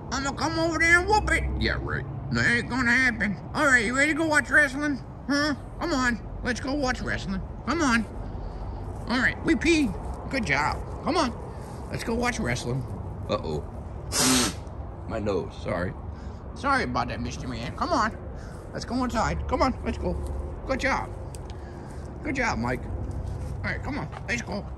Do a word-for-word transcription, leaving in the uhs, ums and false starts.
I'm gonna come over there and whoop it. Yeah, right. That ain't gonna happen. All right, you ready to go watch wrestling? Huh? Come on. Let's go watch wrestling. Come on. All right, we peed. Good job. Come on. Let's go watch wrestling. Uh-oh. My nose, sorry. Sorry about that, Mister Man. Come on. Let's go inside. Come on, let's go. Good job. Good job, Mike. All right, come on. Let's go.